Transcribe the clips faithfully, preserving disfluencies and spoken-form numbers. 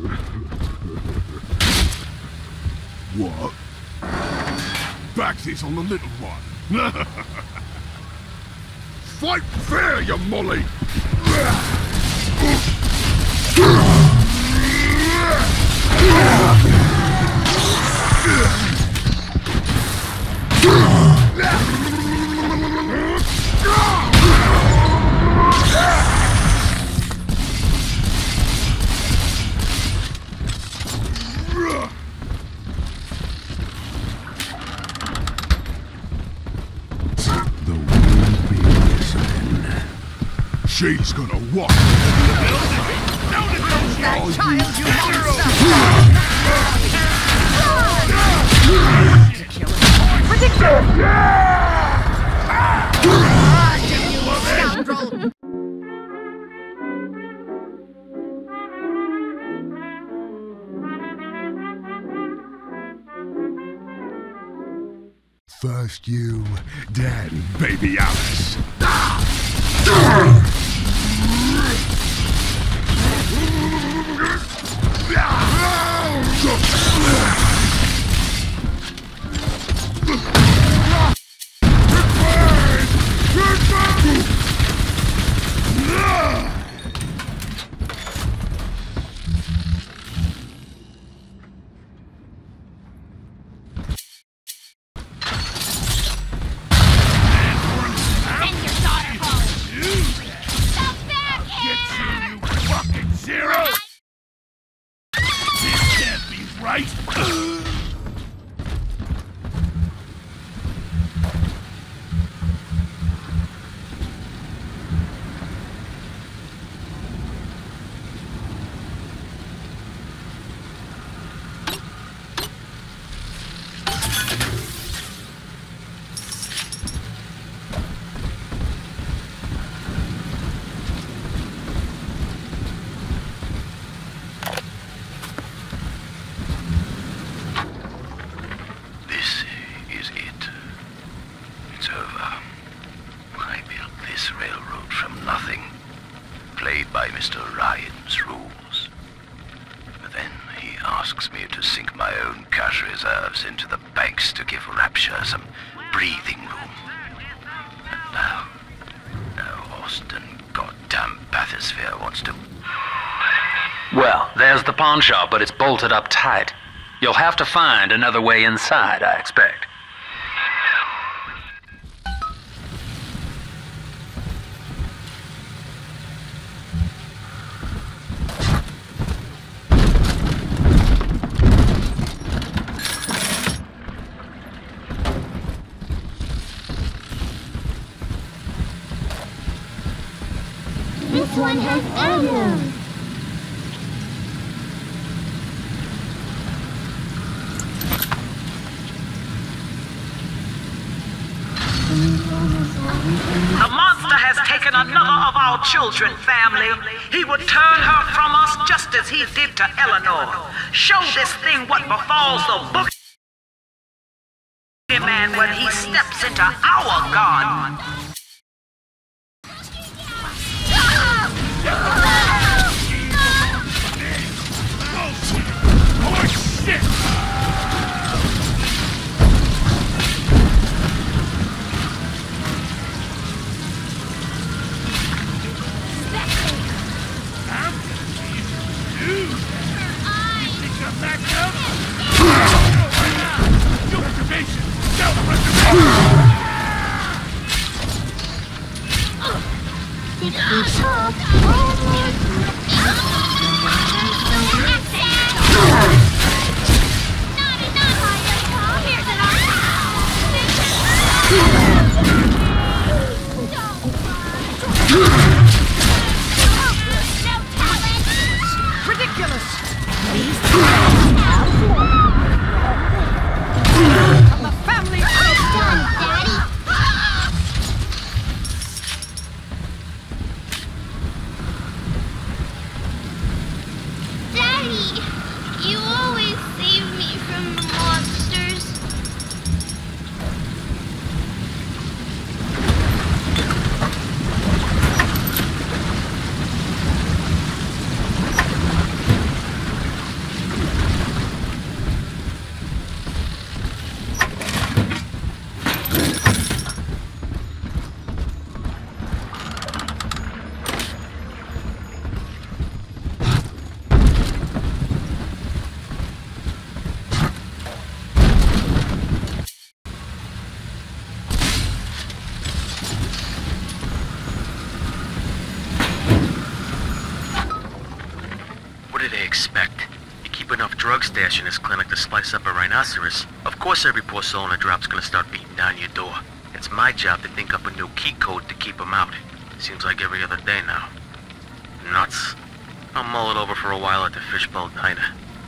What? Backsies on the little one. Fight fair, you molly! She's gonna walk. That child, you monster! Ridiculous! Scoundrel! First you, then baby Alice. Into the banks to give Rapture some breathing room. And now, now Austin goddamn bathysphere wants to... Well, there's the pawn shop, but it's bolted up tight. You'll have to find another way inside, I expect. This one has ammo! The monster has taken another of our children, family. He would turn her from us just as he did to Eleanor. Show this thing what befalls the boogeyman when he steps into our garden. Oh shit! Ridiculous! The family done, Daddy! did they expect? You keep enough drug stash in this clinic to slice up a rhinoceros. Of course every poor soul in a drop's gonna start beating down your door. It's my job to think up a new key code to keep them out. Seems like every other day now. Nuts. I'll mull it over for a while at the Fishbowl Diner.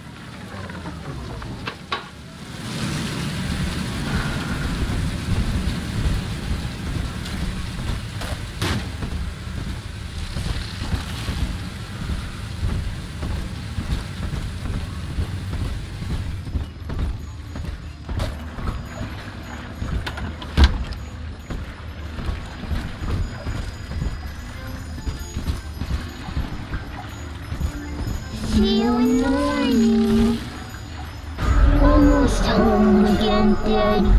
See you in the morning. Almost home again, Dad.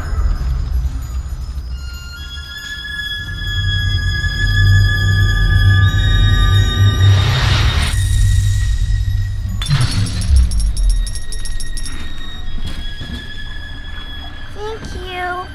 Thank you.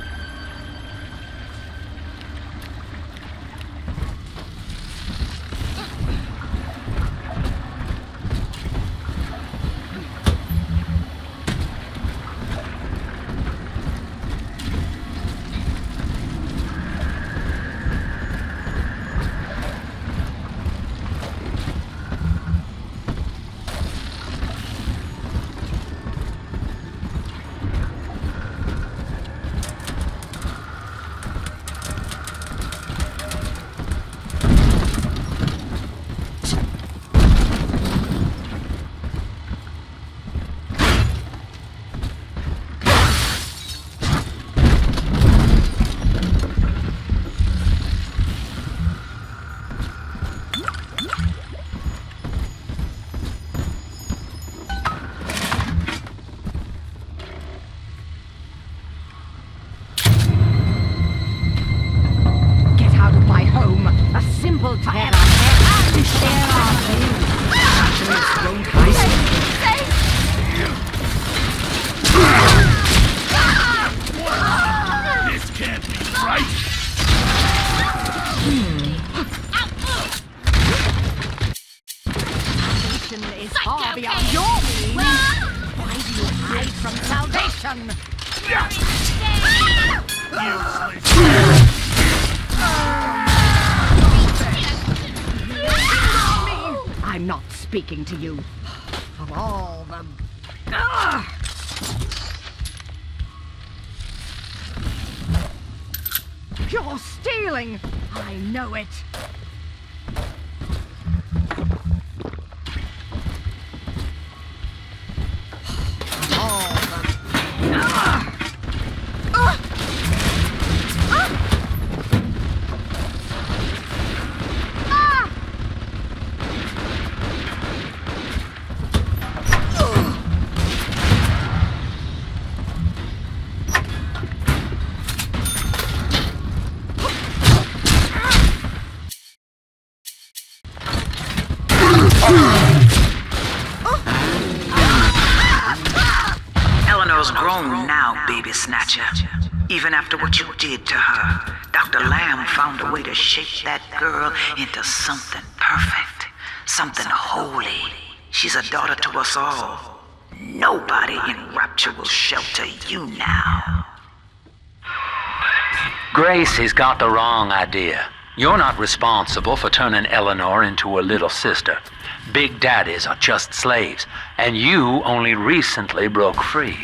I'm not speaking to you. Of all the... Ugh! You're stealing! I know it! Of all the... Ugh! Ugh! Eleanor's grown now, baby snatcher. Even after what you did to her, Doctor Lamb found a way to shape that girl into something perfect, something holy. She's a daughter to us all. Nobody in Rapture will shelter you now. Gracie's got the wrong idea. You're not responsible for turning Eleanor into a little sister. Big daddies are just slaves, and you only recently broke free.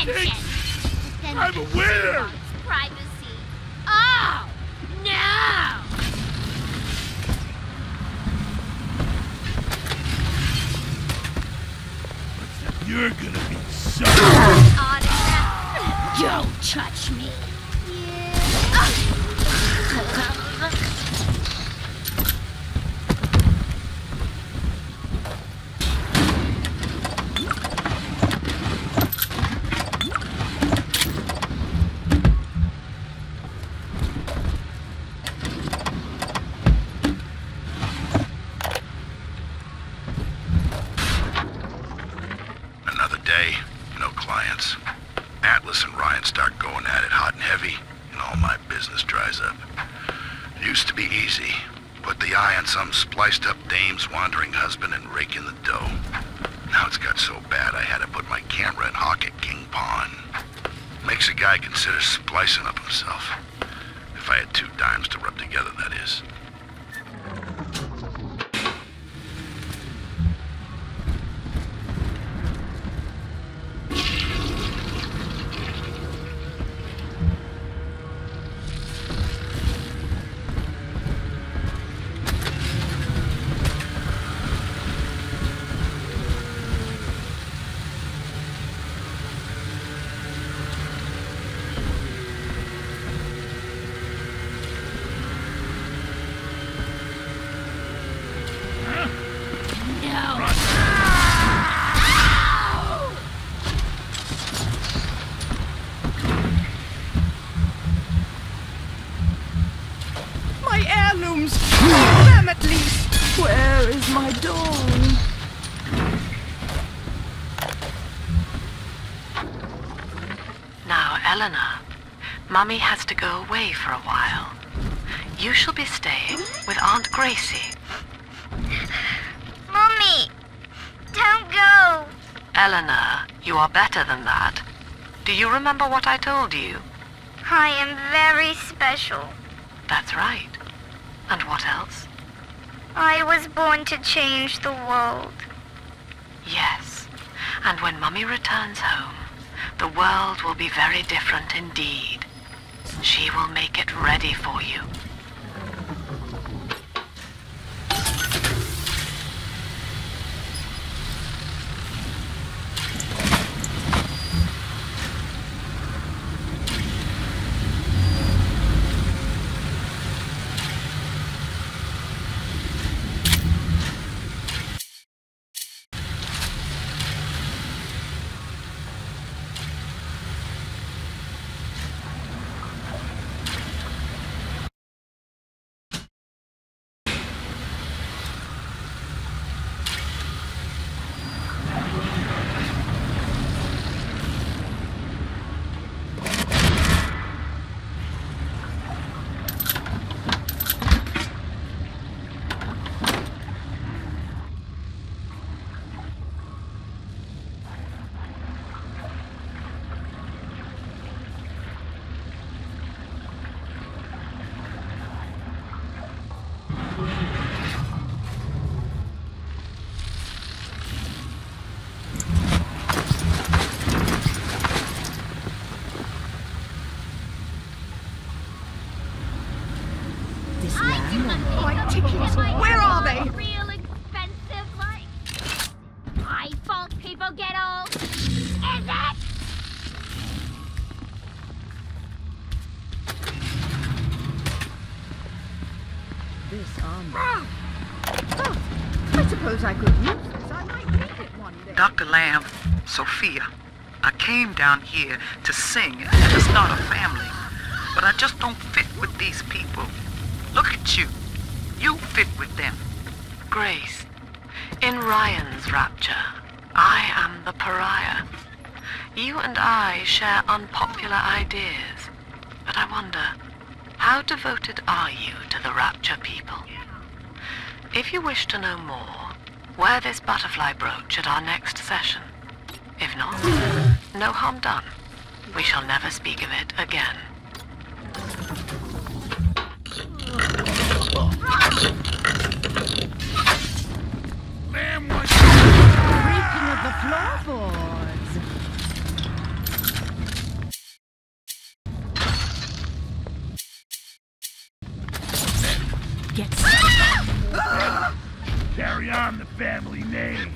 attention. Then I'm a winner! wants privacy. Oh, no! You're gonna be so... Autograph. Don't touch me. Another day, no clients. Atlas and Ryan start going at it hot and heavy, and all my business dries up. It used to be easy. Put the eye on some spliced-up dame's wandering husband and rake in the dough. Now it's got so bad I had to put my camera and hawk at King Pawn. Makes a guy consider splicing up himself. If I had two dimes to rub together, that is. My heirlooms! Them at least! Where is my dawn? Now, Eleanor, Mummy has to go away for a while. You shall be staying with Aunt Gracie. Mommy, don't go. Eleanor, you are better than that. Do you remember what I told you? I am very special. That's right. And what else? I was born to change the world. Yes. And when Mummy returns home, the world will be very different indeed. She will make it ready for you. My tickets! Where are they? Real expensive, like. My fault people get old. Is it? This armor. Oh, I suppose I could use this. I might need it one day. Doctor Lamb, Sophia, I came down here to sing and to start a family. But I just don't fit with these people. Look at you. You fit with them. Grace, in Ryan's Rapture, I am the pariah. You and I share unpopular ideas. But I wonder, how devoted are you to the Rapture people? If you wish to know more, wear this butterfly brooch at our next session. If not, no harm done. We shall never speak of it again. Ma'am, what? Creaking of the floorboards. get stuck. Carry on the family name.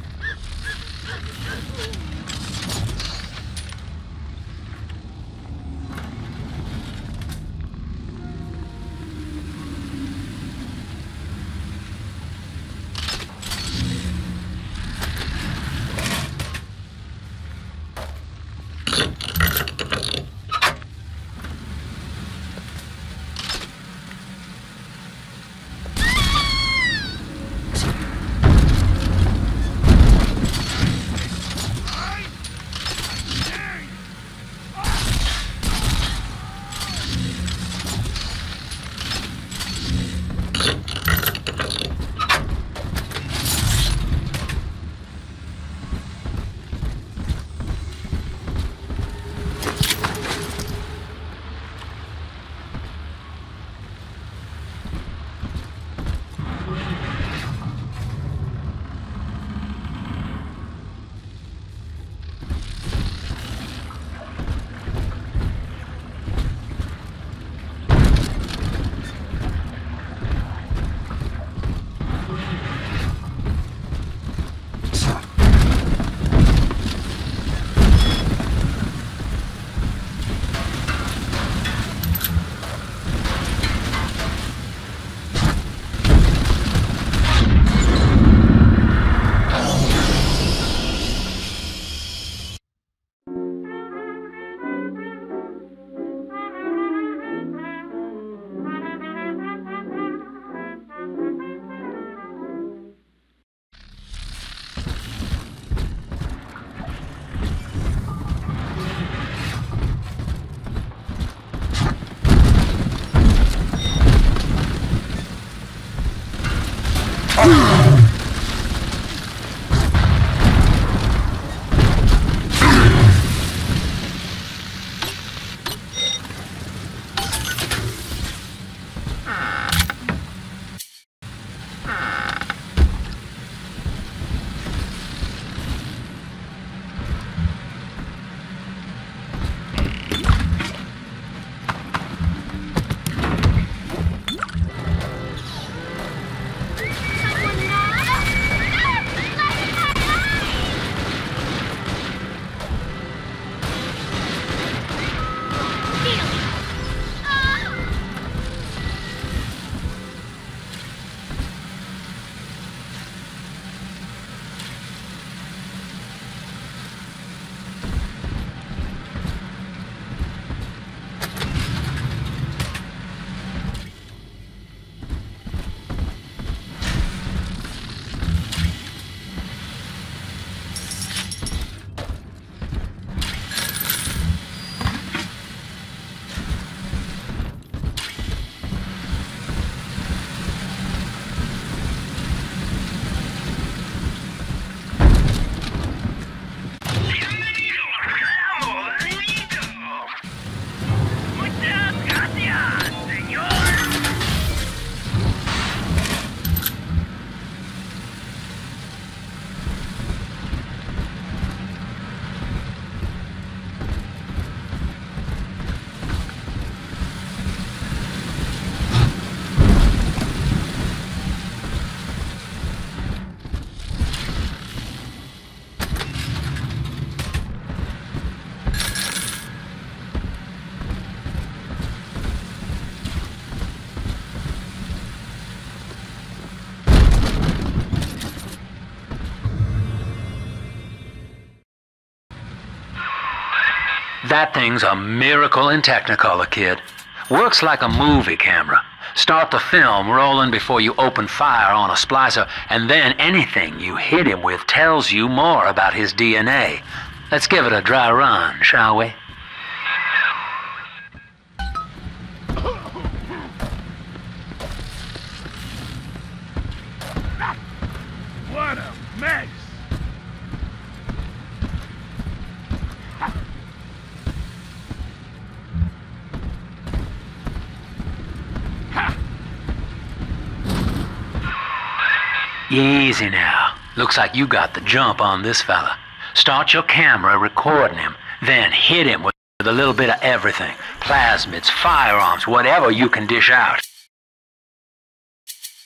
That thing's a miracle in Technicolor, kid. Works like a movie camera. Start the film rolling before you open fire on a splicer, and then anything you hit him with tells you more about his D N A. Let's give it a dry run, shall we? What a mess! Easy now. Looks like you got the jump on this fella. Start your camera recording him, then hit him with a little bit of everything. Plasmids, firearms, whatever you can dish out.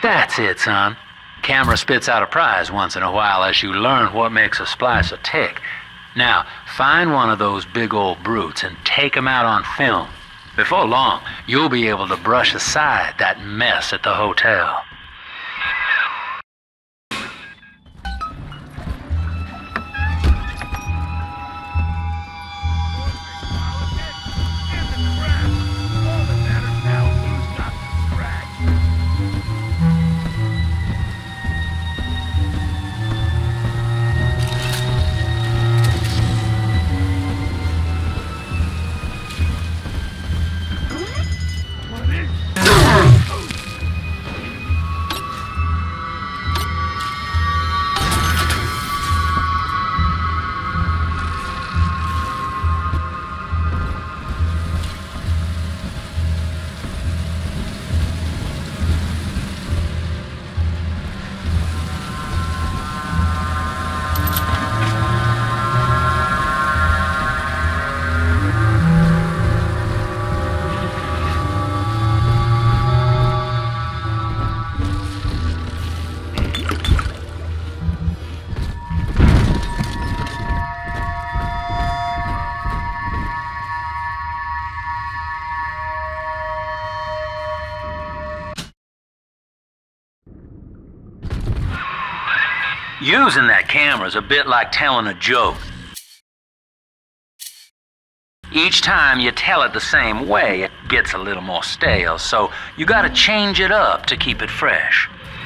That's it, son. Camera spits out a prize once in a while as you learn what makes a splicer tick. Now, find one of those big old brutes and take him out on film. Before long, you'll be able to brush aside that mess at the hotel. Using that camera is a bit like telling a joke. Each time you tell it the same way, it gets a little more stale, so you gotta change it up to keep it fresh.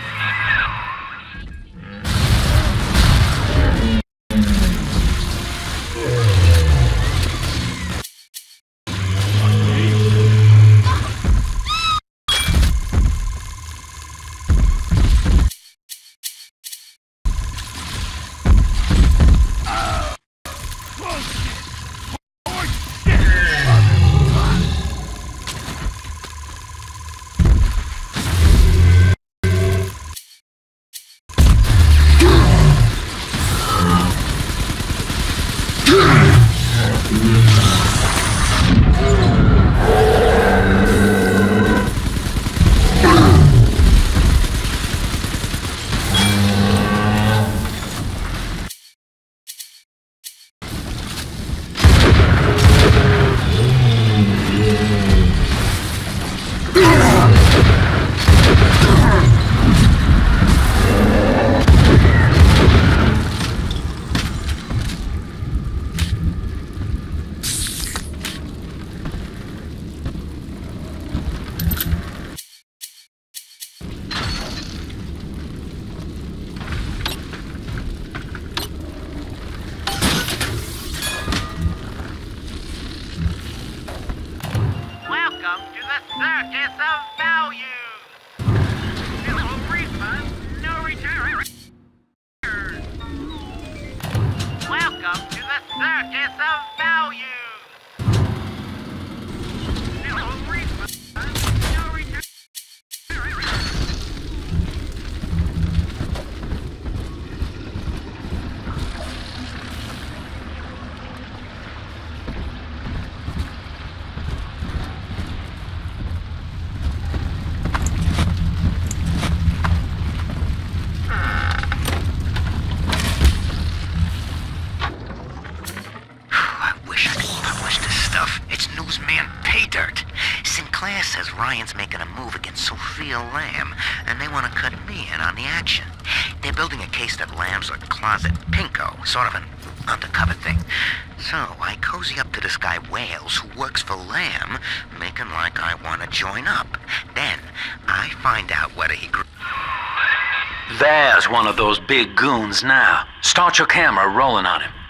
And they want to cut me in on the action. They're building a case that Lamb's a closet pinko, sort of an undercover thing. So I cozy up to this guy Wales who works for Lamb, making like I want to join up. Then I find out whether he... There's one of those big goons now. Start your camera rolling on him.